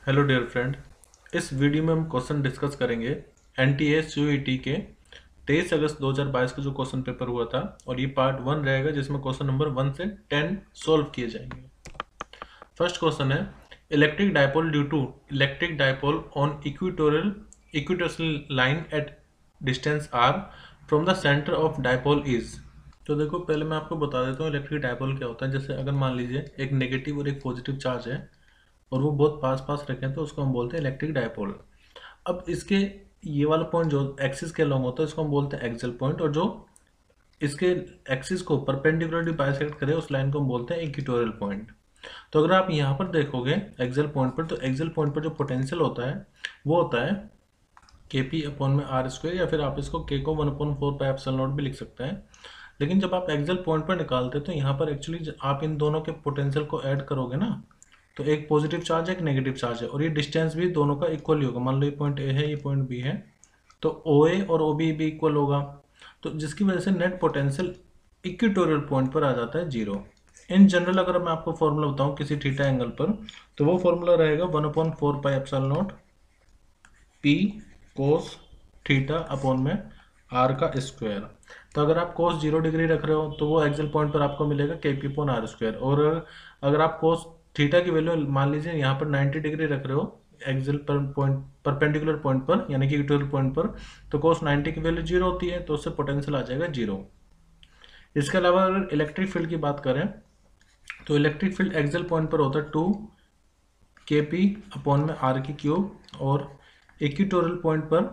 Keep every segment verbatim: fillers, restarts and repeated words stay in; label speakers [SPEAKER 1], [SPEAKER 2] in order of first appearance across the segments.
[SPEAKER 1] Hello dear friend, इस video में हम क्वेश्चन डिस्कस करेंगे एनटीए सीयूईटी के तेईस अगस्त दो हज़ार बाईस का जो क्वेश्चन पेपर हुआ था। और ये पार्ट वन रहेगा जिसमें क्वेश्चन नंबर वन से टेन सॉल्व किए जाएंगे। फर्स्ट क्वेश्चन है, electric dipole due to electric dipole on equatorial equatorial line at distance R from the centre of dipole is. तो देखो, पहले मैं आपको बता देता हूँ इलेक्ट्रिक डायपोल क्या होता है। जैसे अगर मान लीजिए एक नेगेटिव और एक पॉजिटिव चार्ज है और वो बहुत पास पास रखें तो उसको हम बोलते हैं इलेक्ट्रिक डायपोल। अब इसके ये वाला पॉइंट जो एक्सिस के अलॉन्ग होता है इसको हम बोलते हैं एक्सियल पॉइंट, और जो इसके एक्सिस को परपेंडिकुलरली बाइसेक्ट करे उस लाइन को हम बोलते हैं इक्वेटोरियल पॉइंट। तो अगर आप यहाँ पर देखोगे एक्सियल पॉइंट पर, तो एक्सियल पॉइंट पर जो पोटेंशियल होता है वो होता है के पी अपॉन में आर स्क्वायर, या फिर आप इसको के को one upon four pi epsilon nought भी लिख सकते हैं। लेकिन जब आप एक्सियल पॉइंट पर निकालते हैं तो यहाँ पर एक्चुअली आप इन दोनों के पोटेंशियल को ऐड करोगे ना, तो एक पॉजिटिव चार्ज है एक नेगेटिव चार्ज है, और ये डिस्टेंस भी दोनों का इक्वल ही होगा। मान लो ये पॉइंट ए है ये पॉइंट बी है, तो ओ ए और ओ बी भी इक्वल होगा, तो जिसकी वजह से नेट पोटेंशियल इक्वेटोरियल पॉइंट पर आ जाता है जीरो। इन जनरल अगर मैं आपको फॉर्मूला बताऊं किसी थीटा एंगल पर, तो वो फॉर्मूला रहेगा one upon four pi epsilon nought P cos theta upon में आर का स्क्वायर। तो अगर आप कोस जीरो डिग्री रख रहे हो तो वो एक्सियल पॉइंट पर आपको मिलेगा के पी अपॉन आर स्क्वायर। और अगर आप कोस थीटा की वैल्यू मान लीजिए यहाँ पर नाइन्टी डिग्री रख रहे हो एक्सियल पर पॉइंट परपेंडिकुलर पॉइंट पर, यानी कि इक्वेटोरियल पॉइंट पर, तो कोस नाइन्टी की वैल्यू जीरो होती है, तो उससे पोटेंशियल आ जाएगा जीरो। इसके अलावा अगर इलेक्ट्रिक फील्ड की बात करें तो इलेक्ट्रिक फील्ड एक्सियल पॉइंट पर होता है टू के पी अपॉन में आर की क्यूब, और इक्वेटोरियल पॉइंट पर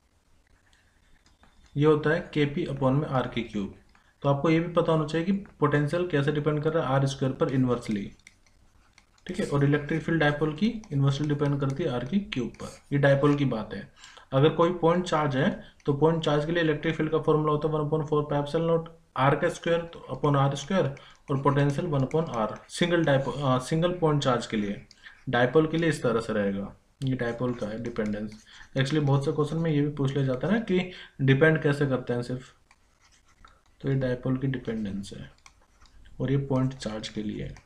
[SPEAKER 1] ये होता है के पी अपॉन में आर की क्यूब। तो आपको ये भी पता होना चाहिए कि पोटेंशियल कैसे डिपेंड कर रहा है आर स्क्वायर पर इन्वर्सली, ठीक है। और इलेक्ट्रिक फील्ड डायपोल की इन्वर्सली डिपेंड करती है आर की क्यूब पर। ये डायपोल की बात है। अगर कोई पॉइंट चार्ज है तो पॉइंट चार्ज के लिए इलेक्ट्रिक फील्ड का फॉर्मूला होता है one upon four pi epsilon nought R का स्क्वायर तो अपॉन आर स्क्वायर, और potential one upon R single dipole single point charge के लिए। डायपोल के लिए इस तरह से रहेगा। ये डायपोल का है डिपेंडेंस। एक्चुअली बहुत से क्वेश्चन में ये भी पूछ लिया जाता है ना कि डिपेंड कैसे करते हैं सिर्फ, तो ये डायपोल की डिपेंडेंस है और ये पॉइंट चार्ज के लिए है।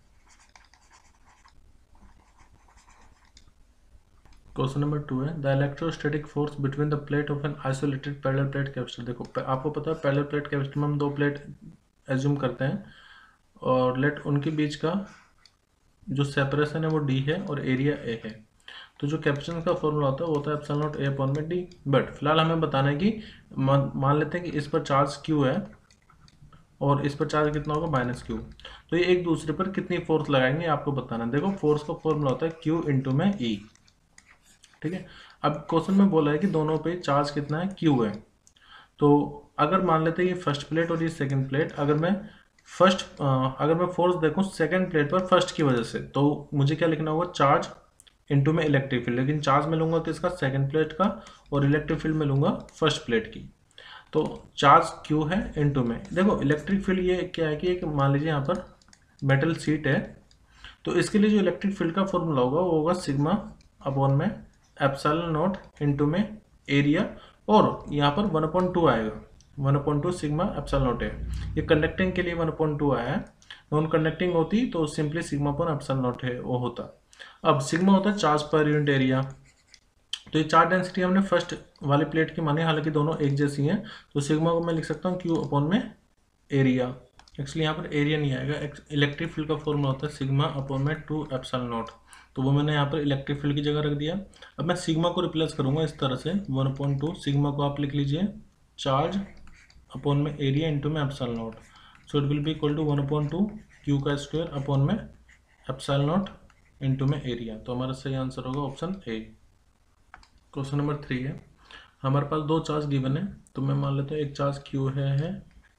[SPEAKER 1] क्वेश्चन नंबर टू है, the electrostatic force between the plate of an isolated parallel plate capacitor. देखो, आपको पता है पैरेलल प्लेट कैपेसिटर में हम दो प्लेट एज्यूम करते हैं और लेट उनके बीच का जो सेपरेशन है वो डी है और एरिया ए है। तो जो कैपेसिटेंस का फॉर्मूला होता है वो होता है एप्सिलॉन नॉट ए अपॉन में डी। बट फिलहाल हमें बताना है कि मान, मान लेते हैं कि इस पर चार्ज क्यू है और इस पर चार्ज कितना होगा माइनस क्यू, तो ये एक दूसरे पर कितनी फोर्स लगाएंगे आपको बताना है। देखो, फोर्स का फॉर्मूला होता है क्यू इंटू में ई, ठीक है। अब क्वेश्चन में बोला है कि दोनों पे चार्ज कितना है क्यू है। तो अगर मान लेते हैं ये फर्स्ट प्लेट और ये सेकंड प्लेट, अगर मैं फर्स्ट अगर मैं फोर्स देखूं सेकंड प्लेट पर फर्स्ट की वजह से, तो मुझे क्या लिखना होगा चार्ज इनटू में इलेक्ट्रिक फील्ड। लेकिन चार्ज में लूंगा किसका, सेकंड प्लेट का, और इलेक्ट्रिक फील्ड में लूंगा फर्स्ट प्लेट की। तो चार्ज क्यू है इनटू में, देखो इलेक्ट्रिक फील्ड ये क्या है कि एक मान लीजिए यहाँ पर मेटल सीट है, तो इसके लिए जो इलेक्ट्रिक फील्ड का फॉर्मूला होगा वो होगा सिग्मा अपॉन में एप्सिलॉन नॉट इनटू में एरिया, और यहाँ पर वन अपॉइंट टू आएगा, one upon two sigma epsilon nought है। ये कंडक्टिंग के लिए वन अपॉइंट टू आया है, नॉन कंडक्टिंग होती तो simply sigma upon epsilon nought है वो होता। अब सिग्मा होता है चार्ज पर यूनिट एरिया। तो ये चार्ज डेंसिटी हमने फर्स्ट वाली प्लेट की मानी, हालांकि दोनों एक जैसी हैं, तो सिग्मा को मैं लिख सकता हूँ क्यू अपॉन में एरिया। एक्चुअली यहाँ पर एरिया नहीं आएगा, इलेक्ट्रिक फील्ड का फॉर्मूला होता है सिग्मा अपॉन में टू एप्सिलॉन नॉट, तो वो मैंने यहाँ पर इलेक्ट्रिक फील्ड की जगह रख दिया। अब मैं सिग्मा को रिप्लेस करूँगा इस तरह से, वन अपॉन टू सिग्मा को आप लिख लीजिए चार्ज अपॉन में एरिया इंटू में epsilon nought, so it will be equal to one upon two Q का स्क्वायर अपॉन में एप्सिलॉन नॉट इंटू में एरिया। तो हमारा सही आंसर होगा option A. Question number three है, हमारे पास दो चार्ज गिवन है, तो मैं मान लेता हूँ एक चार्ज क्यू है, है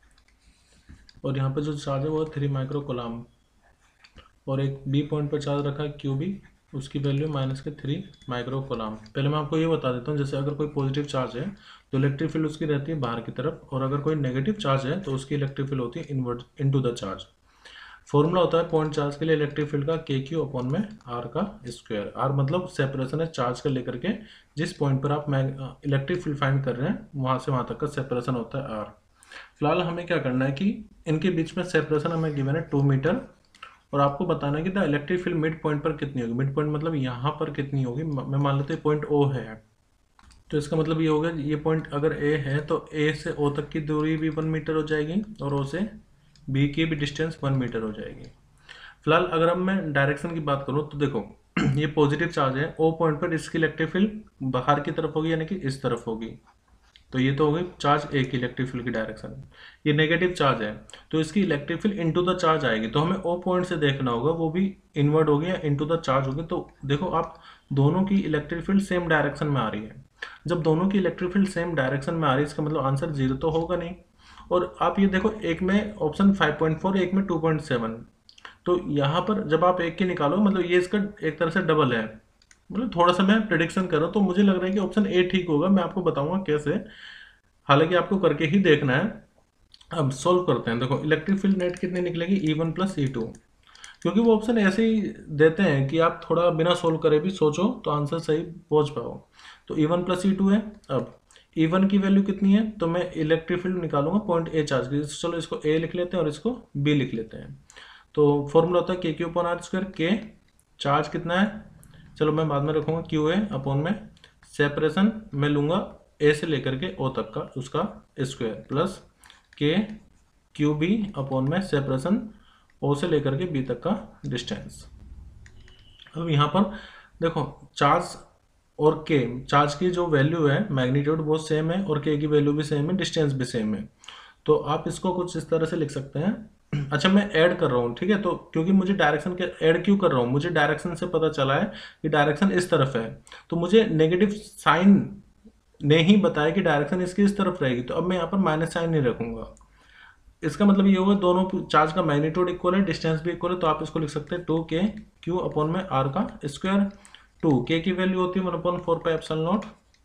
[SPEAKER 1] और यहाँ पे जो चार्ज है वो है थ्री माइक्रो कूलम्ब, और एक बी पॉइंट पर चार्ज रखा है क्यू बी, उसकी वैल्यू माइनस के थ्री माइक्रो कूलम्ब। पहले मैं आपको ये बता देता हूँ, जैसे अगर कोई पॉजिटिव चार्ज है तो इलेक्ट्रिक फील्ड उसकी रहती है बाहर की तरफ, और अगर कोई नेगेटिव चार्ज है तो उसकी इलेक्ट्रिक फील्ड होती है invert into the charge. Formula होता है पॉइंट चार्ज के लिए इलेक्ट्रिक फील्ड का के क्यू अपॉन में आर का स्क्वायर। आर मतलब सेपरेशन है चार्ज का लेकर के, जिस पॉइंट पर आप इलेक्ट्रिक फील्ड फाइंड कर रहे हैं वहां से वहां तक का सेपरेशन होता है आर। फिलहाल हमें क्या करना है कि इनके बीच में सेपरेशन हमें गिवन है टू मीटर, और आपको बताना है कि the electric field mid point पर कितनी होगी। मिड पॉइंट मतलब यहाँ पर कितनी होगी, मैं मान लेते हैं पॉइंट ओ है, तो इसका मतलब ये होगा ये पॉइंट अगर ए है तो ए से ओ तक की दूरी भी वन मीटर हो जाएगी और ओ से बी की भी डिस्टेंस वन मीटर हो जाएगी। फिलहाल अगर अब मैं डायरेक्शन की बात करूँ तो देखो ये पॉजिटिव चार्ज है, ओ पॉइंट पर इसकी इलेक्ट्रिक फील्ड बाहर की तरफ होगी यानी कि इस तरफ होगी, तो ये तो हो गई चार्ज ए की इलेक्ट्रिक फील्ड की डायरेक्शन। ये नेगेटिव चार्ज है तो इसकी electric field into the charge आएगी, तो हमें ओ पॉइंट से देखना होगा वो भी इनवर्ड होगी या इनटू द चार्ज होगी। तो देखो आप दोनों की इलेक्ट्रिक फील्ड सेम डायरेक्शन में आ रही है, जब दोनों की इलेक्ट्रिक फील्ड सेम डायरेक्शन में आ रही है इसका मतलब आंसर जीरो तो होगा नहीं। और आप ये देखो एक में ऑप्शन फाइव पॉइंट फोर, एक में टू पॉइंट सेवन, तो यहाँ पर जब आप एक की निकालो मतलब ये इसका एक तरह से डबल है, मतलब थोड़ा सा मैं प्रिडिक्शन कर रहा हूँ तो मुझे लग रहा है कि ऑप्शन ए ठीक होगा। मैं आपको बताऊंगा कैसे, हालांकि आपको करके ही देखना है। अब सॉल्व करते हैं। देखो इलेक्ट्रिक फील्ड नेट कितनी निकलेगी, E one plus E two, क्योंकि वो ऑप्शन ऐसे ही देते हैं कि आप थोड़ा बिना सोल्व करे भी सोचो तो आंसर सही पहुंच पाओ। तो E one plus E two है। अब ई वन की वैल्यू कितनी है, तो मैं इलेक्ट्रिक फील्ड निकालूंगा पॉइंट ए चार्ज की, चलो इसको ए लिख लेते हैं और इसको बी लिख लेते हैं। तो फॉर्मूला होता है के क्यू अपॉन आर स्क्वायर, के चार्ज कितना है, चलो मैं बाद में रखूंगा क्यू ए अपॉन में सेपरेशन मैं लूंगा ए से लेकर के ओ तक का उसका square, plus K Q B upon में सेपरेशन ओ से लेकर के बी तक का डिस्टेंस। अब यहाँ पर देखो चार्ज और के, चार्ज की जो वैल्यू है मैग्नीट्यूड वो सेम है और के की वैल्यू भी सेम है, डिस्टेंस भी सेम है, तो आप इसको कुछ इस तरह से लिख सकते हैं। अच्छा मैं ऐड कर रहा हूँ, ठीक है, तो क्योंकि मुझे डायरेक्शन के ऐड क्यों कर रहा हूँ, मुझे डायरेक्शन से पता चला है कि डायरेक्शन इस तरफ है, तो मुझे नेगेटिव साइन ने ही बताया कि डायरेक्शन इसकी इस तरफ रहेगी, तो अब मैं यहाँ पर माइनस साइन नहीं रखूंगा। इसका मतलब ये होगा दोनों चार्ज का मैग्नीट्यूड इक्वल है, डिस्टेंस भी इक्वल है, तो आप इसको लिख सकते हैं टू के क्यू अपॉन में आर का स्क्वायर। टू के की वैल्यू होती है one upon four pi epsilon nought,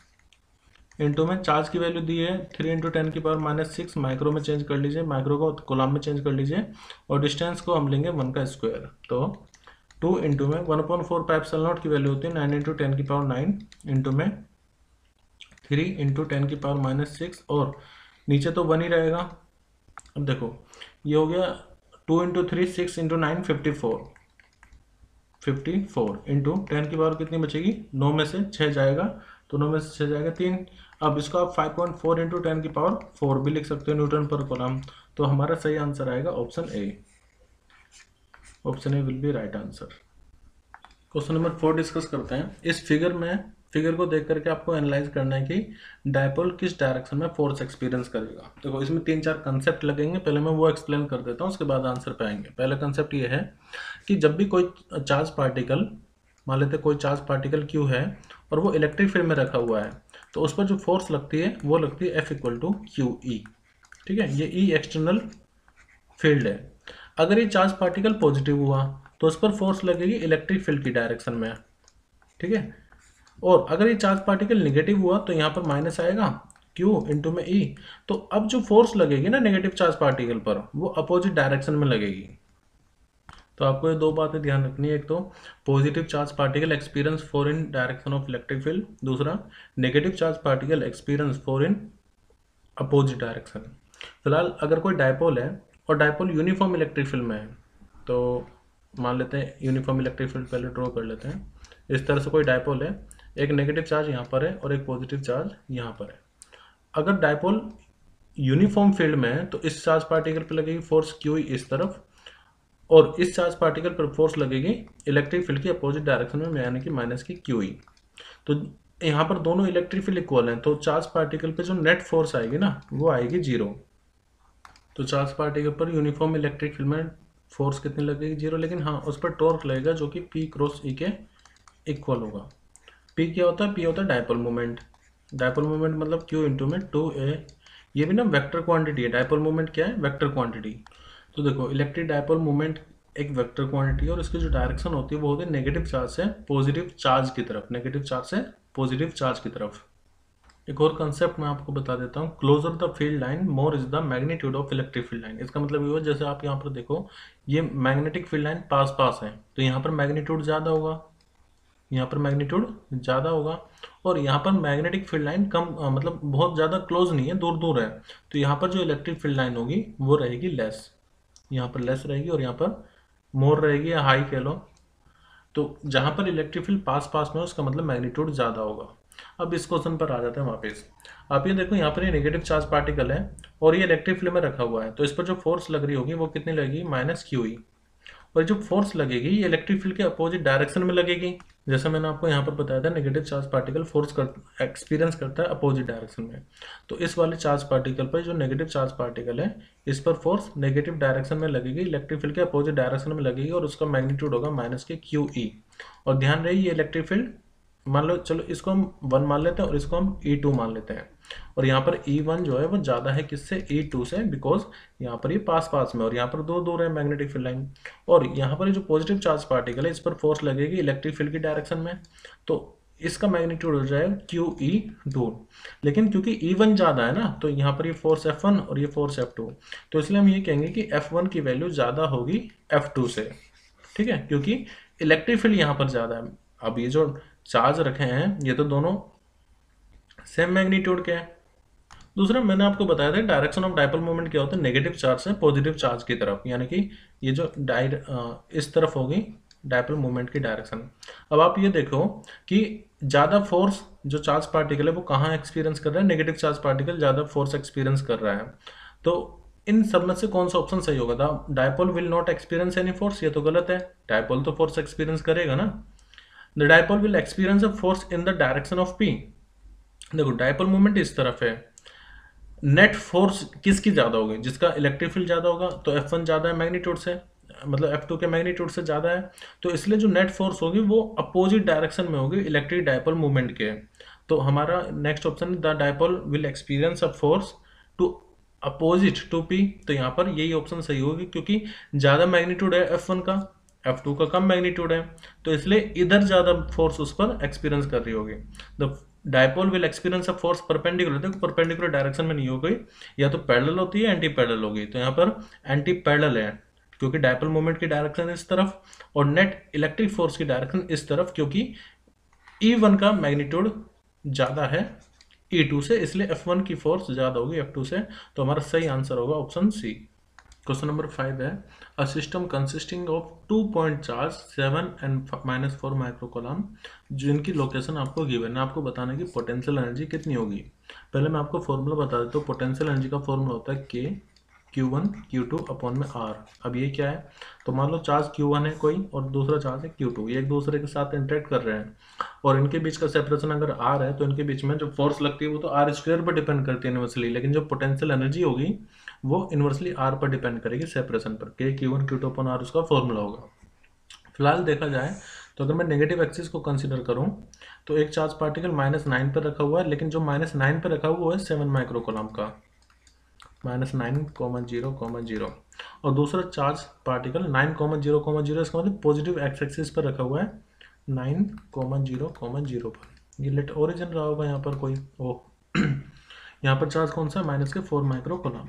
[SPEAKER 1] into में चार्ज की वैल्यू दी है थ्री इंटू टेन की पावर माइनस सिक्स, माइक्रो में चेंज कर लीजिए, माइक्रो को कोलम में चेंज कर लीजिए, और डिस्टेंस को हम लेंगे वन का स्क्वायर। तो टू इंटू में one upon four pi epsilon nought की वैल्यू होती है नाइन इंटू टेन की पावर नाइन, इंटू में थ्री इंटू टेन की पावर माइनस सिक्स, और नीचे तो वन ही रहेगा। अब देखो ये हो गया two into three six into nine fifty four, fifty four into ten की पावर कितनी बचेगी, नौ में से छः जाएगा तो नौ में से छः जाएगा तीन। अब इसको आप five point four into ten की पावर फोर भी लिख सकते हो न्यूटन पर कॉलम। तो हमारा सही आंसर आएगा option A. Option A will be right answer. Question number four discuss करते हैं। इस फिगर में फिगर को देख करके आपको एनालाइज करना है कि डायपोल किस डायरेक्शन में फोर्स एक्सपीरियंस करेगा। देखो इसमें तीन चार कंसेप्ट लगेंगे, पहले मैं वो एक्सप्लेन कर देता हूँ, उसके बाद आंसर पे आएंगे। पहला कंसेप्ट ये है कि जब भी कोई चार्ज पार्टिकल, मान लेते कोई चार्ज पार्टिकल क्यू है और वो इलेक्ट्रिक फील्ड में रखा हुआ है, तो उस पर जो फोर्स लगती है वो लगती है F equal to q E. ठीक है, ये ई एक्सटर्नल फील्ड है। अगर ये चार्ज पार्टिकल पॉजिटिव हुआ तो उस पर फोर्स लगेगी इलेक्ट्रिक फील्ड की डायरेक्शन में। ठीक है, और अगर ये चार्ज पार्टिकल नेगेटिव हुआ तो यहाँ पर माइनस आएगा क्यू इंटू में ई। तो अब जो फोर्स लगेगी ना नेगेटिव चार्ज पार्टिकल पर वो अपोजिट डायरेक्शन में लगेगी। तो आपको ये दो बातें ध्यान रखनी है, एक तो positive charge particle experience force in direction of electric field, दूसरा negative charge particle experience force in opposite direction. फिलहाल अगर कोई डायपोल है और डायपोल यूनिफॉर्म इलेक्ट्रिक फील्ड में है, तो मान लेते हैं यूनिफॉर्म इलेक्ट्रिक फील्ड पहले ड्रॉ कर लेते हैं। इस तरह से कोई डायपोल है, एक नेगेटिव चार्ज यहाँ पर है और एक पॉजिटिव चार्ज यहाँ पर है। अगर डायपोल यूनिफॉर्म फील्ड में है तो इस चार्ज पार्टिकल पर लगेगी फोर्स क्यू इस तरफ, और इस चार्ज पार्टिकल पर फोर्स लगेगी इलेक्ट्रिक फील्ड की अपोजिट डायरेक्शन में यानी कि माइनस की क्यू ई। तो यहाँ पर दोनों इलेक्ट्रिक फील्ड इक्वल हैं, तो चार्ज पार्टिकल पे जो नेट फोर्स आएगी ना वो आएगी जीरो। तो चार्ज पार्टिकल पर यूनिफॉर्म इलेक्ट्रिक फील्ड में फोर्स कितनी लगेगी, जीरो, लेकिन हाँ उस पर टॉर्क लगेगा जो कि पी क्रॉस ई के इक्वल होगा। पी क्या होता है, पी होता है डायपोल मोमेंट। डायपोल मोमेंट मतलब क्यू इंटू में टू ए, ये भी ना वेक्टर क्वांटिटी है। डायपोल मोमेंट क्या है, वेक्टर क्वांटिटी। तो देखो इलेक्ट्रिक डायपोल मोमेंट एक वेक्टर क्वांटिटी है और इसकी जो डायरेक्शन होती है वो होती है नेगेटिव चार्ज से पॉजिटिव चार्ज की तरफ, नेगेटिव चार्ज से पॉजिटिव चार्ज की तरफ। एक और कंसेप्ट मैं आपको बता देता हूँ, closer the field line more is the magnitude of electric field line. इसका मतलब ये हुआ जैसे आप यहाँ पर देखो ये मैग्नेटिक फील्ड लाइन पास पास है तो यहाँ पर मैग्नीट्यूड ज़्यादा होगा, यहाँ पर मैग्नीट्यूड ज़्यादा होगा, और यहाँ पर मैग्नेटिक फील्ड लाइन कम आ, मतलब बहुत ज़्यादा क्लोज नहीं है, दूर दूर है, तो यहाँ पर जो इलेक्ट्रिक फील्ड लाइन होगी वो रहेगी लेस, यहाँ पर लेस रहेगी और यहाँ पर मोर रहेगी या हाई कह लो, तो जहां पर इलेक्ट्रिक फील्ड पास पास में है उसका मतलब मैग्नीट्यूड ज़्यादा होगा। अब इस क्वेश्चन पर आ जाते हैं वापस। आप ये देखो यहाँ पर ये नेगेटिव चार्ज पार्टिकल है और ये इलेक्ट्रिक फील्ड में रखा हुआ है, तो इस पर जो फोर्स लग रही होगी वो कितनी लगेगी, माइनस क्यू ई। और जो फोर्स लगेगी ये इलेक्ट्रिक फील्ड के अपोजिट डायरेक्शन में लगेगी। जैसा मैंने आपको यहाँ पर बताया था, नेगेटिव चार्ज पार्टिकल फोर्स कर एक्सपीरियंस करता है अपोजिट डायरेक्शन में। तो इस वाले चार्ज पार्टिकल पर जो नेगेटिव चार्ज पार्टिकल है इस पर फोर्स नेगेटिव डायरेक्शन में लगेगी, इलेक्ट्रिक फील्ड के अपोजिट डायरेक्शन में लगेगी और उसका मैग्नीट्यूड होगा माइनस के क्यू ई। और ध्यान रहे ये इलेक्ट्रिक फील्ड मान लो, चलो इसको हम वन मान लेते हैं और इसको हम ई टू मान लेते हैं। और यहाँ पर ई वन जो है वो ज़्यादा है किससे, ई टू से, बिकॉज यहाँ पर ये पास पास में और यहाँ पर दो दूर है मैग्नेटिक फील्ड लाइन। और यहाँ पर जो पॉजिटिव चार्ज पार्टिकल है इस पर फोर्स लगेगी इलेक्ट्रिक फील्ड की डायरेक्शन में, तो इसका मैग्नीट्यूड हो जाएगा क्यू ई टू। लेकिन क्योंकि ई वन ज़्यादा है ना, तो यहाँ पर ये फोर्स एफ वन और ये फोर्स एफ टू, तो इसलिए हम ये कहेंगे कि एफ वन की वैल्यू ज़्यादा होगी एफ टू से। ठीक है, क्योंकि इलेक्ट्रिक फील्ड यहाँ पर ज़्यादा है। अब ये जो चार्ज रखे हैं ये तो दोनों सेम मैग्नीट्यूड के हैं। दूसरा मैंने आपको बताया था डायरेक्शन ऑफ डायपोल मोमेंट क्या होता है, नेगेटिव चार्ज से पॉजिटिव चार्ज की तरफ, यानी कि ये जो डायर इस तरफ होगी डायपोल मोमेंट की डायरेक्शन। अब आप ये देखो कि ज़्यादा फोर्स जो चार्ज पार्टिकल है वो कहाँ एक्सपीरियंस कर रहा है, नेगेटिव चार्ज पार्टिकल ज़्यादा फोर्स एक्सपीरियंस कर रहा है। तो इन सब में से कौन सा ऑप्शन सही होगा था, dipole will not experience any force, ये तो गलत है, डायपोल तो फोर्स एक्सपीरियंस करेगा ना। The dipole will experience a force in the direction of p. देखो डायपोल मोमेंट इस तरफ है, नेट फोर्स किसकी ज़्यादा होगी, जिसका इलेक्ट्रिक फील्ड ज़्यादा होगा, तो एफ वन ज़्यादा है मैग्नीट्यूड से, मतलब एफ टू के मैग्नीट्यूड से ज़्यादा है, तो इसलिए जो नेट फोर्स होगी वो अपोजिट डायरेक्शन में होगी इलेक्ट्रिक डायपोल मूवमेंट के। तो हमारा next option the dipole will experience a force to opposite to p, तो यहाँ पर यही ऑप्शन सही होगी क्योंकि ज़्यादा मैग्नीट्यूड है एफ वन का, एफ टू का कम मैग्नीट्यूड है, तो इसलिए इधर ज़्यादा फोर्स उस पर एक्सपीरियंस कर रही होगी। The dipole will experience a force perpendicular, देखो परपेंडिकुलर डायरेक्शन में नहीं हो गई, या तो पैरेलल होती है एंटी पैरेलल होगी, तो यहाँ पर एंटी पैरेलल है क्योंकि डायपोल मोमेंट की डायरेक्शन इस तरफ और नेट इलेक्ट्रिक फोर्स की डायरेक्शन इस तरफ, क्योंकि ई वन का मैग्नीट्यूड ज़्यादा है ई टू से, इसलिए एफ वन की फोर्स ज़्यादा होगी एफ टू से। तो हमारा सही आंसर होगा option C. Question number five है, a system consisting of two point charge seven and minus four microcoulomb, जिनकी लोकेशन आपको गिवन है, आपको बताना है कि पोटेंशियल एनर्जी कितनी होगी। पहले मैं आपको फॉर्मूला बता देता हूँ। पोटेंशियल एनर्जी का फॉर्मूला होता है के q one q two upon में आर। अब ये क्या है, तो मान लो चार्ज क्यू वन है कोई और दूसरा चार्ज है क्यू टू, ये एक दूसरे के साथ इंटरेक्ट कर रहे हैं और इनके बीच का सेपरेशन अगर आर है तो इनके बीच में जो फोर्स लगती है वो तो आर स्क्वायर पर डिपेंड करती है इनवर्सली, लेकिन जो पोटेंशियल एनर्जी होगी वो इनवर्सली आर पर डिपेंड करेगी सेपरेशन पर। K q one q two upon r उसका फॉर्मूला होगा। फिलहाल देखा जाए तो अगर मैं नेगेटिव एक्सिस को कंसिडर करूं तो एक चार्ज पार्टिकल माइनस नाइन पर रखा हुआ है, लेकिन जो माइनस नाइन पर रखा हुआ है सेवन माइक्रोकोलम का, minus nine comma zero comma zero, और दूसरा charge particle nine comma zero comma zero, इसका मतलब पॉजिटिव एक्स एक्सिस पर रखा हुआ है nine comma zero comma zero पर। ये लेट ओरिजिन रहा होगा यहाँ पर कोई, ओ यहाँ पर चार्ज कौन सा है, माइनस के फोर माइक्रोकोलम।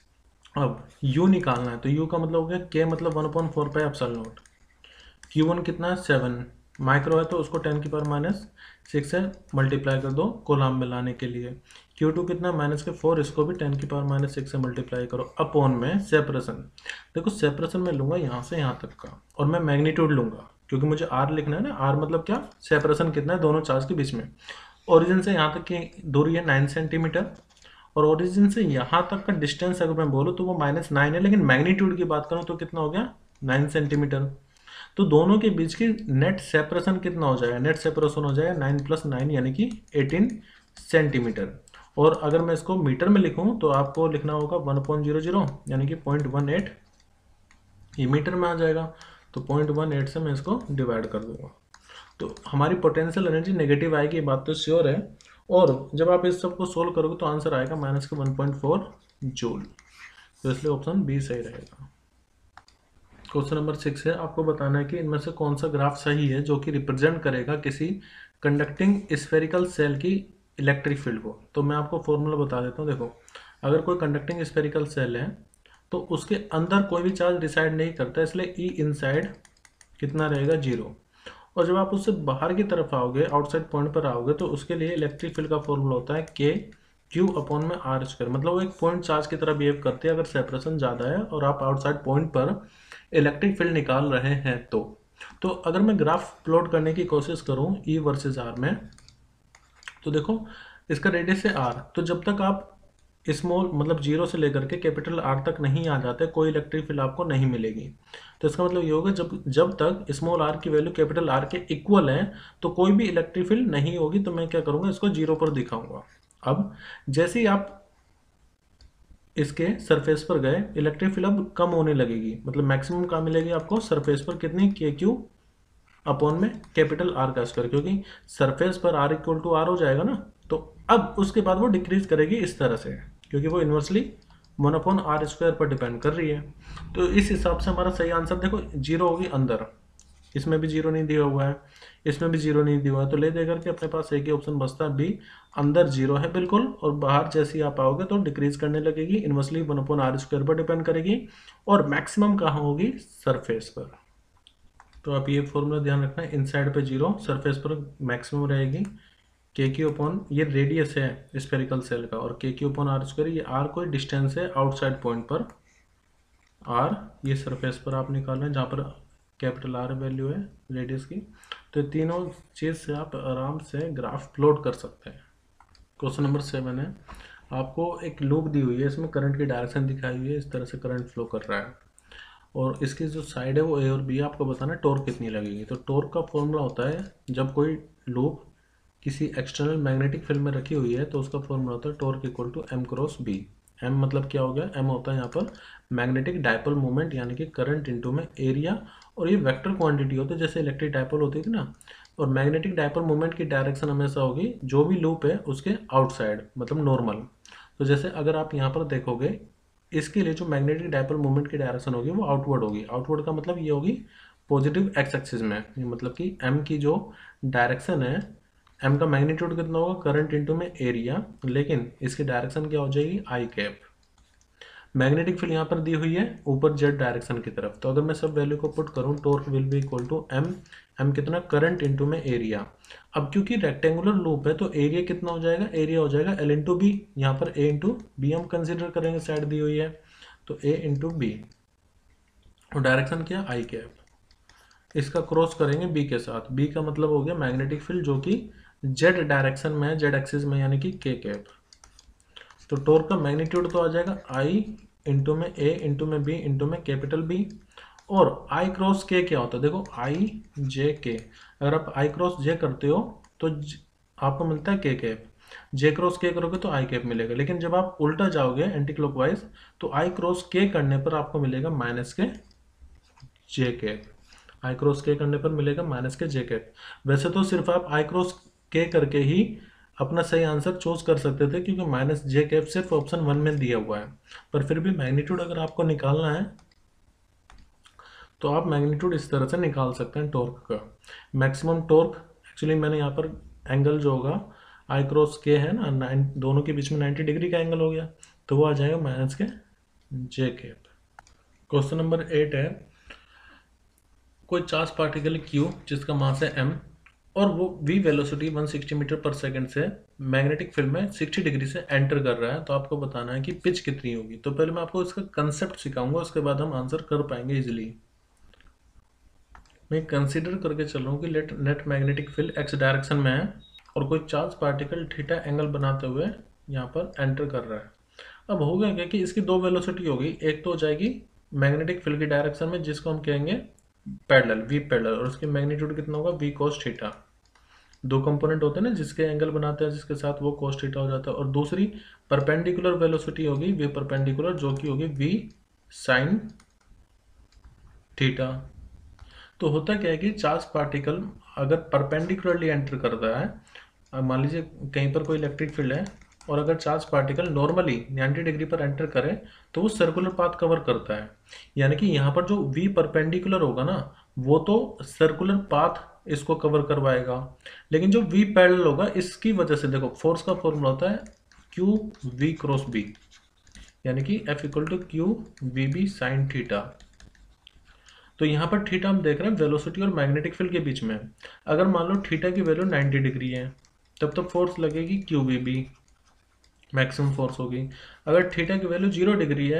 [SPEAKER 1] अब u निकालना है तो u का मतलब हो गया k मतलब one upon four pi epsilon naught, q one कितना है सेवन माइक्रो है तो उसको टेन की पावर माइनस सिक्स से मल्टीप्लाई कर दो कोलम में लाने के लिए। क्यू टू कितना माइनस के फोर, इसको भी टेन की पावर माइनस सिक्स से मल्टीप्लाई करो अपॉन में सेपरेशन। देखो सेपरेशन में लूंगा यहाँ से यहाँ तक का और मैं मैग्नीट्यूड लूंगा क्योंकि मुझे आर लिखना है ना। आर मतलब क्या, सेपरेशन कितना है दोनों चार्ज के बीच में। ओरिजिन से यहाँ तक की दूरी है नाइन सेंटीमीटर और ओरिजिन से यहाँ तक का डिस्टेंस अगर मैं बोलूँ तो वो माइनस नाइन है, लेकिन मैग्नीट्यूड की बात करूँ तो कितना हो गया नाइन सेंटीमीटर। तो दोनों के बीच की नेट सेपरेशन कितना हो जाएगा, नेट सेपरेशन हो जाएगा नाइन प्लस नाइन यानी कि एटीन सेंटीमीटर। और अगर मैं इसको मीटर में लिखूं तो आपको लिखना होगा वन पॉइंट जीरो जीरो यानी कि पॉइंट वन एट, ये मीटर में आ जाएगा तो पॉइंट वन एट से मैं इसको डिवाइड कर दूंगा। तो हमारी पोटेंशियल एनर्जी नेगेटिव आएगी, ये बात तो श्योर है। और जब आप इस सब को सोल्व करोगे तो आंसर आएगा माइनस के वन पॉइंट फोर जूल, तो इसलिए ऑप्शन बी सही रहेगा। क्वेश्चन नंबर सिक्स है, आपको बताना है कि इनमें से कौन सा ग्राफ सही है जो कि रिप्रेजेंट करेगा किसी कंडक्टिंग स्फेरिकल सेल की इलेक्ट्रिक फील्ड को। तो मैं आपको फॉर्मूला बता देता हूँ। देखो अगर कोई कंडक्टिंग स्फेरिकल सेल है तो उसके अंदर कोई भी चार्ज डिसाइड नहीं करता, इसलिए ई इनसाइड कितना रहेगा जीरो। और जब आप उससे बाहर की तरफ आओगे, आउटसाइड पॉइंट पर आओगे, तो उसके लिए इलेक्ट्रिक फील्ड का फॉर्मूला होता है के क्यू अपॉन में आर स्क्वायर। मतलब वो एक पॉइंट चार्ज की तरह बिहेव करती है अगर सेपरेशन ज़्यादा है और आप आउटसाइड पॉइंट पर इलेक्ट्रिक फील्ड निकाल रहे हैं तो तो अगर मैं ग्राफ प्लॉट करने की कोशिश करूं ई वर्सेस आर में, तो देखो इसका रेडियस है आर, तो जब तक आप स्मॉल मतलब जीरो से लेकर के कैपिटल आर तक नहीं आ जाते कोई इलेक्ट्रिक फील्ड आपको नहीं मिलेगी। तो इसका मतलब ये होगा जब जब तक स्मॉल आर की वैल्यू कैपिटल आर के इक्वल है तो कोई भी इलेक्ट्रिक फील्ड नहीं होगी। तो मैं क्या करूंगा, इसको जीरो पर दिखाऊंगा। अब जैसे ही आप इसके सरफेस पर गए, इलेक्ट्रिक फील्ड अब कम होने लगेगी, मतलब मैक्सिमम कहाँ मिलेगी आपको, सरफेस पर कितनी, के क्यू अपॉन में कैपिटल आर का स्क्वायर, क्योंकि सरफेस पर आर इक्वल टू आर हो जाएगा ना। तो अब उसके बाद वो डिक्रीज करेगी इस तरह से, क्योंकि वो inversely one upon are square पर डिपेंड कर रही है। तो इस हिसाब से हमारा सही आंसर देखो जीरो होगी अंदर, इसमें भी जीरो नहीं दिया हुआ है, इसमें भी जीरो नहीं दिया हुआ है, तो ले दे करके अपने पास एक ही ऑप्शन बचता है बी, अंदर जीरो है बिल्कुल, और बाहर जैसे ही आप आओगे तो डिक्रीज करने लगेगी, inversely one upon are square पर डिपेंड करेगी, और मैक्सिमम कहाँ होगी, सरफेस पर। तो आप ये फॉर्मूला ध्यान रखना, इनसाइड पे जीरो, सरफेस पर मैक्सिमम रहेगी, के क्यू अपॉन, ये रेडियस है स्फेरिकल सेल का, और k Q upon are square, ये आर कोई डिस्टेंस है आउटसाइड पॉइंट पर, आर ये सरफेस पर आप निकाल रहे हैं जहाँ पर कैपिटल आर वैल्यू है रेडियस की। तो तीनों चीज़ से आप आराम से ग्राफ प्लॉट कर सकते हैं। क्वेश्चन नंबर सेवन है, आपको एक लूप दी हुई है, इसमें करंट की डायरेक्शन दिखाई हुई है, इस तरह से करंट फ्लो कर रहा है, और इसकी जो साइड है वो ए और बी, आपको बताना है टॉर्क कितनी लगेगी। तो टॉर्क का फॉर्मूला होता है, जब कोई लूप किसी एक्सटर्नल मैग्नेटिक फील्ड में रखी हुई है तो उसका फॉर्मूला होता है torque equal to m cross B. M मतलब क्या हो गया, एम होता है यहाँ पर मैग्नेटिक डायपोल मोमेंट, यानी कि करंट इनटू में एरिया, और ये वेक्टर क्वांटिटी होती है जैसे इलेक्ट्रिक डायपोल होती थी ना, और मैग्नेटिक डायपोल मोमेंट की डायरेक्शन हमेशा होगी जो भी लूप है उसके आउटसाइड, मतलब नॉर्मल। तो जैसे अगर आप यहाँ पर देखोगे, इसके लिए जो मैग्नेटिक डायपोल मोमेंट की डायरेक्शन होगी वो आउटवर्ड होगी। आउटवर्ड का मतलब ये होगी पॉजिटिव एक्स एक्सिस में, ये मतलब कि एम की जो डायरेक्शन है, एम का मैग्नीट्यूड कितना होगा, करंट इनटू में एरिया, लेकिन इसकी डायरेक्शन क्या हो जाएगी, आई कैप। मैग्नेटिक फील्ड यहाँ पर दी हुई है ऊपर जेड डायरेक्शन की तरफ। तो अगर मैं सब वैल्यू को पुट करूँ, torque will be equal to m, m कितना, करंट इनटू में एरिया। अब क्योंकि रेक्टेंगुलर लूप है तो एरिया कितना हो जाएगा, एरिया हो जाएगा एल इंटू बी, यहाँ पर ए इंटू बी हम कंसिडर करेंगे, साइड दी हुई है तो ए इंटू बी, और डायरेक्शन क्या, आई कैप। इसका क्रॉस करेंगे बी के साथ, बी का मतलब हो गया मैग्नेटिक फील्ड जो कि जेड डायरेक्शन में है, जेड एक्सिस में, यानी कि के कैप। तो टॉर्क का मैग्नीट्यूड तो आ जाएगा आई इंटू में ए इंटू में बी इंटू में कैपिटल बी, और आई क्रॉस के क्या होता है, देखो आई जे के, अगर आप आई क्रॉस जे करते हो तो आपको मिलता है के कैप, जे क्रॉस के करोगे तो आई कैप मिलेगा, लेकिन जब आप उल्टा जाओगे एंटी क्लॉकवाइज तो आई क्रॉस के करने पर आपको मिलेगा माइनस के जे कैप, आई क्रॉस के करने पर मिलेगा माइनस के जे कैप। वैसे तो सिर्फ आप आई क्रॉस के करके ही अपना सही आंसर चूज कर सकते थे, क्योंकि माइनस जे कैप सिर्फ ऑप्शन वन में दिया हुआ है, पर फिर भी मैग्नीट्यूड अगर आपको निकालना है तो आप मैग्नीट्यूड इस तरह से निकाल सकते हैं टॉर्क का। मैक्सिमम टॉर्क, एक्चुअली मैंने यहाँ पर एंगल जो होगा आई क्रॉस के है ना, नाइन दोनों के बीच में नाइन्टी डिग्री का एंगल हो गया, तो वो आ जाएगा माइनस के j cap. Question number eight है, कोई चार्ज पार्टिकल क्यू जिसका मास है एम और वो v velocity one sixty metre पर सेकंड से मैग्नेटिक फील्ड में सिक्सटी डिग्री से एंटर कर रहा है, तो आपको बताना है कि पिच कितनी होगी। तो पहले मैं आपको इसका कंसेप्ट सिखाऊंगा, उसके बाद हम आंसर कर पाएंगे इजीली। मैं कंसीडर करके चल रहा हूँ कि let net magnetic field x direction में है और कोई चार्ज पार्टिकल थीटा एंगल बनाते हुए यहाँ पर एंटर कर रहा है। अब हो गया क्या कि इसकी दो वेलोसिटी होगी, एक तो हो जाएगी मैग्नेटिक फील्ड की डायरेक्शन में जिसको हम कहेंगे पैरेलल, वी पैरेलल, और उसकी मैग्नीट्यूड कितना होगा, वी कॉस थीटा। दो कंपोनेंट होते हैं ना जिसके एंगल बनाते हैं जिसके साथ वो कॉस थीटा हो जाता है, और दूसरी परपेंडिकुलर वेलोसिटी होगी वी परपेंडिकुलर जो कि होगी वी साइन थीटा। तो होता क्या है कि चार्ज पार्टिकल अगर परपेंडिकुलरली एंटर करता है, मान लीजिए कहीं पर कोई इलेक्ट्रिक फील्ड है और अगर charge particle normally ninety degree पर एंटर करे तो वो सर्कुलर पाथ कवर करता है, यानी कि यहाँ पर जो v परपेंडिकुलर होगा ना वो तो सर्कुलर पाथ इसको कवर करवाएगा, लेकिन जो v पैरेलल होगा इसकी वजह से देखो फोर्स का फॉर्मूला होता है q v क्रॉस b, यानी कि F equal to q v B sine theta. तो यहाँ पर थीटा हम देख रहे हैं वेलोसिटी और मैग्नेटिक फील्ड के बीच में। अगर मान लो थीटा की वैल्यू नाइन्टी डिग्री है तब तो फोर्स लगेगी q v B, maximum force होगी। अगर थीटा की वैल्यू जीरो डिग्री है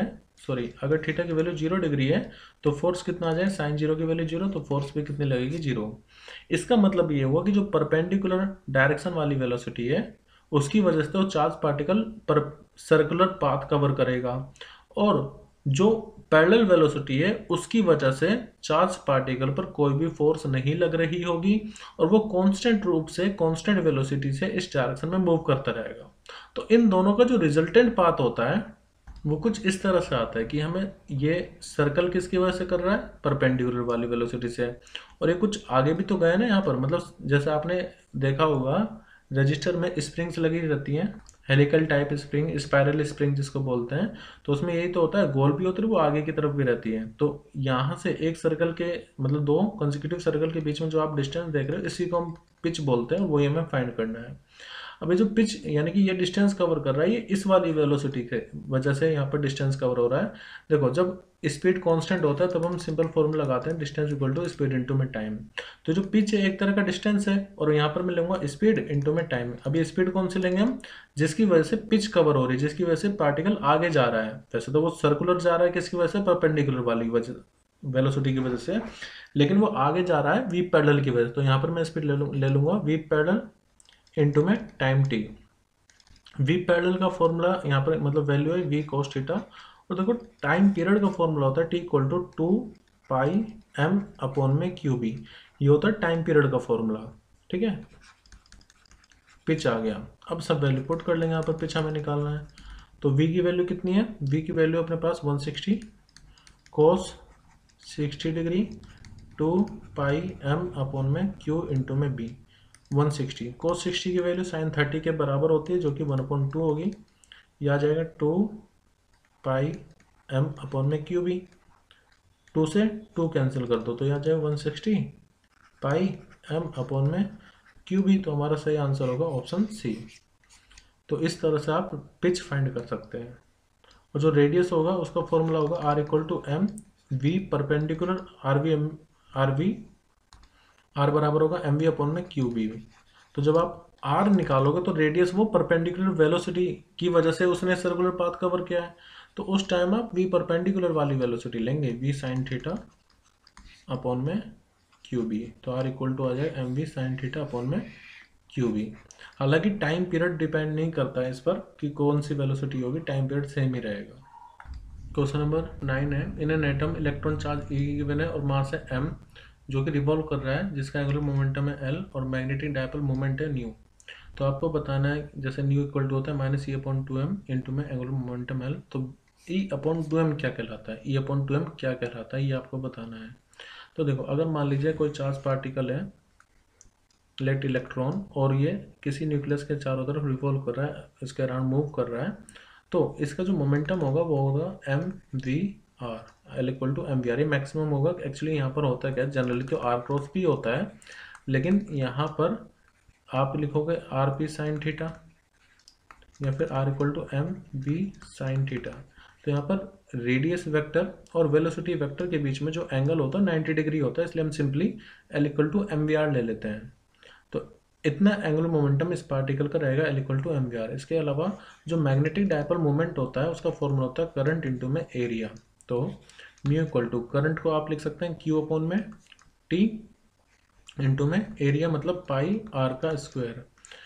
[SPEAKER 1] सॉरी अगर थीटा की वैल्यू जीरो डिग्री है तो फोर्स कितना आ जाए, साइन जीरो की वैल्यू जीरो, तो फोर्स भी कितनी लगेगी, जीरो। इसका मतलब ये हुआ कि जो परपेंडिकुलर डायरेक्शन वाली वेलोसिटी है उसकी वजह से वो चार्ज पार्टिकल पर सर्कुलर पाथ कवर करेगा, और जो पैरेलल वेलोसिटी है उसकी वजह से चार्ज पार्टिकल पर कोई भी फोर्स नहीं लग रही होगी, और वो कांस्टेंट रूप से कांस्टेंट वेलोसिटी से इस डायरेक्शन में मूव करता रहेगा। तो इन दोनों का जो रिजल्टेंट पाथ होता है वो कुछ इस तरह से आता है कि हमें ये सर्कल किसकी वजह से कर रहा है, परपेंडिकुलर वाली वेलोसिटी से, और ये कुछ आगे भी तो गए ना यहाँ पर, मतलब जैसे आपने देखा होगा रजिस्टर में स्प्रिंग्स लगी रहती हैं, helical type spring, spiral spring जिसको बोलते हैं, तो उसमें यही तो होता है, गोल भी होती है वो आगे की तरफ भी रहती है। तो यहाँ से एक सर्कल के मतलब दो कंसेक्यूटिव सर्कल के बीच में जो आप डिस्टेंस देख रहे हो इसी को हम पिच बोलते हैं, वही हमें फाइंड करना है। अब ये जो पिच यानी कि ये डिस्टेंस कवर कर रहा है, ये इस वाली वेलोसिटी के वजह से यहाँ पर डिस्टेंस कवर हो रहा है। देखो जब स्पीड कांस्टेंट होता है तब हम सिंपल फॉर्मूला लगाते हैं, distance equal to speed into में टाइम। तो जो पिच है एक तरह का डिस्टेंस है, और यहाँ पर मैं लूंगा स्पीड इनटू में टाइम। अब ये स्पीड कौन सी लेंगे हम, जिसकी वजह से पिच कवर हो रही है, जिसकी वजह से पार्टिकल आगे जा रहा है। वैसे तो वो सर्कुलर जा रहा है किसकी वजह से, परपेंडिकुलर वाली वजह वेलोसिटी की वजह से, लेकिन वो आगे जा रहा है वी पैरेलल की वजह से। तो यहाँ पर मैं स्पीड ले लूँ ले लूंगा वी पैरेलल इनटू में टाइम टी। वी पैरेलल का फॉर्मूला यहाँ पर मतलब वैल्यू है वी कोस थीटा, और देखो टाइम पीरियड का फॉर्मूला होता है T equal to two pi m upon में क्यू बी, ये होता है टाइम पीरियड का फॉर्मूला। ठीक है, पिच आ गया। अब सब वैल्यू पुट कर लेंगे, यहाँ पर पिच हमें निकालना है। तो v की वैल्यू कितनी है, v की वैल्यू अपने पास one sixty cos sixty degree two pi m upon में q इंटू में b, one sixty. Cos sixty की वैल्यू साइन थर्टी के बराबर होती है जो कि वन अपॉन टू होगी, ये आ जाएगा टू पाई एम अपॉन में क्यू बी। टू से टू कैंसिल कर दो तो यह आ जाएगा one sixty pi m upon में क्यू बी। तो हमारा सही आंसर होगा ऑप्शन सी। तो इस तरह से आप पिच फाइंड कर सकते हैं। और जो रेडियस होगा उसका फॉर्मूला होगा r equal to m v perpendicular r v m r v r बराबर होगा एम वी अपॉन में क्यू बी। तो जब आप आर निकालोगे तो रेडियस वो परपेंडिकुलर वेलोसिटी की वजह से उसने सर्कुलर पाथ कवर किया है, तो उस टाइम आप वी परपेंडिकुलर वाली वेलोसिटी लेंगे वी साइन थीटा अपॉन में क्यू बी। तो आर इक्वल टू आ जाएगा m v sine theta upon में क्यू बी। हालांकि टाइम पीरियड डिपेंड नहीं करता है इस पर कि कौन सी वेलोसिटी होगी, टाइम पीरियड सेम ही रहेगा। क्वेश्चन नंबर नाइन है, in an atom electron charge e given है और मास है एम जो कि रिवॉल्व कर रहा है, जिसका एंगुलर मोमेंटम है एल और मैग्नेटिक डायपोल मोमेंट है न्यू। तो आपको बताना है जैसे न्यू इक्वल टू होता है minus e upon two m into में एंगुलर मोमेंटम एल, तो ई अपॉन टू एम क्या कहलाता है, ई अपॉन टू एम क्या कहलाता है ये आपको बताना है। तो देखो अगर मान लीजिए कोई चार्ज पार्टिकल है लेट इलेक्ट्रॉन और ये किसी न्यूक्लियस के चारों तरफ रिवॉल्व कर रहा है, इसके अराउंड मूव कर रहा है, तो इसका जो मोमेंटम होगा वो होगा m v r L equal to m v r. ये मैक्सिमम होगा। एक्चुअली यहाँ पर होता है क्या, जनरली तो आर क्रॉस भी होता है, लेकिन यहाँ पर आप लिखोगे आर पी साइन थीटा या फिर r equal to m b sine theta. तो यहाँ पर रेडियस वेक्टर और वेलोसिटी वेक्टर के बीच में जो एंगल होता है नाइन्टी डिग्री होता है, इसलिए हम simply L equal to m v r ले लेते हैं। तो इतना एंगुलर मोमेंटम इस पार्टिकल का रहेगा L equal to m v r. इसके अलावा जो मैग्नेटिक डायपोल मोमेंट होता है उसका फॉर्मूला होता है करंट इंटू में एरिया। तो म्यू इक्वल टू करंट को आप लिख सकते हैं क्यू अपॉन में टी इंटू में एरिया मतलब पाई आर का स्क्वायर।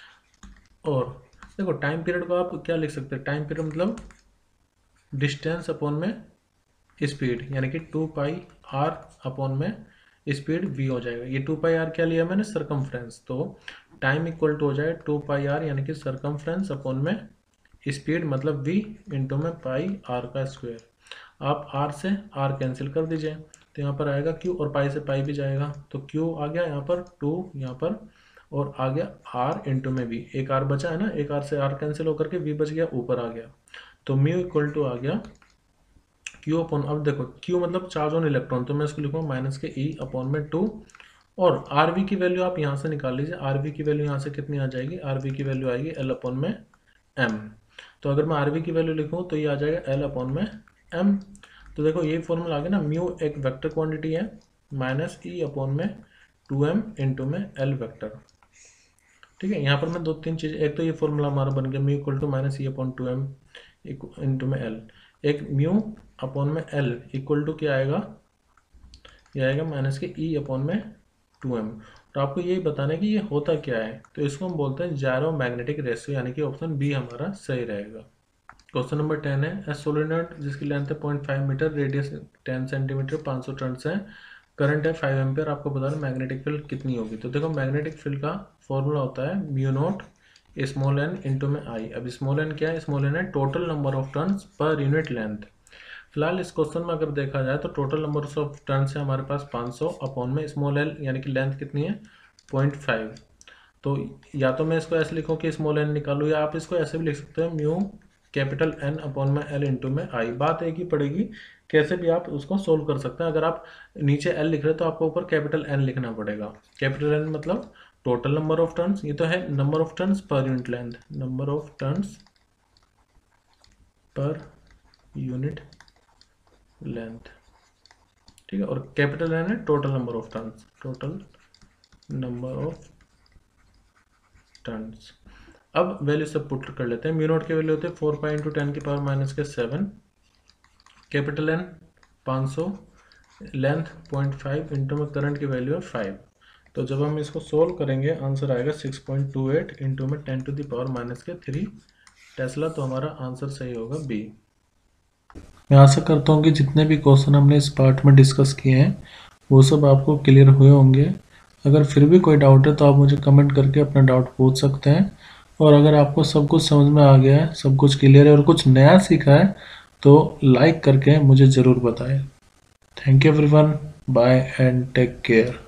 [SPEAKER 1] और देखो टाइम पीरियड को आप क्या लिख सकते हैं, टाइम पीरियड मतलब डिस्टेंस अपॉन में स्पीड, यानी कि टू पाई आर अपॉन में स्पीड v हो जाएगा। ये टू पाई आर क्या लिया मैंने, सरकमफ्रेंस। तो टाइम इक्वल टू हो जाएगा टू पाई आर यानी कि सरकमफ्रेंस अपॉन में स्पीड मतलब v इंटू में पाई आर का स्क्वायर। आप r से r कैंसिल कर दीजिए तो यहाँ पर आएगा q और पाई से पाई भी जाएगा, तो q आ गया यहाँ पर टू यहाँ पर, और आ गया r इंटू में v। एक r बचा है ना, एक r से r कैंसिल होकर के v बच गया, ऊपर आ गया। तो म्यू इक्वल टू आ गया क्यू अपॉन, अब देखो क्यू मतलब चार्ज ऑन इलेक्ट्रॉन, तो मैं इसको लिखूंगा माइनस के ई अपॉन में टू, और आर वी की वैल्यू आप यहाँ से निकाल लीजिए। आर वी की वैल्यू यहाँ से कितनी आ जाएगी, आर वी की वैल्यू आएगी एल अपॉन में एम। तो अगर मैं आर वी की वैल्यू लिखूँ तो ये आ जाएगा एल अपॉन में एम। तो देखो ये फॉर्मूला आ गया ना, म्यू एक वेक्टर क्वांटिटी है माइनस ई अपॉन में टू एम इंटू में एल वेक्टर। ठीक है, यहाँ पर मैं दो तीन चीज़, एक तो ये फॉर्मूला हमारा बन गया mu equal to minus e upon two m into में एल। एक म्यू अपॉन में एल इक्वल टू क्या आएगा, ये आएगा माइनस के ई अपॉन में टू एम। और आपको यही बताना है कि ये होता क्या है, तो इसको हम बोलते हैं जायरो मैग्नेटिक रेशियो, यानी कि ऑप्शन बी हमारा सही रहेगा। क्वेश्चन नंबर टेन है, ए सोलेनोइड जिसकी लेंथ है point five metre, radius ten centimetre, पाँच सौ टर्न्स है, करंट है फाइव एम्पियर, आपको बता दें मैग्नेटिक फील्ड कितनी होगी। तो देखो मैग्नेटिक फील्ड का फॉर्मूला होता है mu naught small n into में आई। अब स्मॉल एन क्या है, स्मॉल एन है टोटल नंबर ऑफ टर्न्स पर यूनिट लेंथ। फिलहाल इस क्वेश्चन में अगर देखा जाए तो टोटल नंबर ऑफ टर्न्स है हमारे पास पाँच सौ अपॉन में स्मॉल एल यानी कि लेंथ कितनी है पॉइंट फाइव। तो या तो मैं इसको ऐसे लिखूँ कि स्मॉल एन निकालूँ, या आप इसको ऐसे भी लिख सकते हो म्यू कैपिटल एन अपॉन में एल इंटू में आई। बात एक ही पड़ेगी, कैसे भी आप उसको सोल्व कर सकते हैं। अगर आप नीचे एल लिख रहे हो तो आपको ऊपर कैपिटल एन लिखना पड़ेगा। कैपिटल एन मतलब टोटल नंबर ऑफ टर्न्स, ये तो है नंबर ऑफ टर्न्स पर unit length, number of turns पर यूनिट लेंथ, ठीक है। और कैपिटल एन है total number of turns, total number of turns. अब वैल्यू सब पुट कर लेते हैं। म्यू नॉट की वैल्यू होते हैं फोर पाई इंटू टेन की पावर माइनस के सेवन, कैपिटल एन पाँच सौ, लेंथ पॉइंट फाइव इंटू में करंट की वैल्यू है फाइव। तो जब हम इसको सोल्व करेंगे आंसर आएगा six point two eight into में ten to the power minus के थ्री टेस्ला। तो हमारा आंसर सही होगा बी। मैं आशा करता हूँ कि जितने भी क्वेश्चन हमने इस पार्ट में डिस्कस किए हैं वो सब आपको क्लियर हुए होंगे। अगर फिर भी कोई डाउट है तो आप मुझे कमेंट करके अपना डाउट पूछ सकते हैं। और अगर आपको सब कुछ समझ में आ गया है, सब कुछ क्लियर है और कुछ नया सीखा है तो लाइक करके मुझे ज़रूर बताएं। Thank you everyone, bye and take care.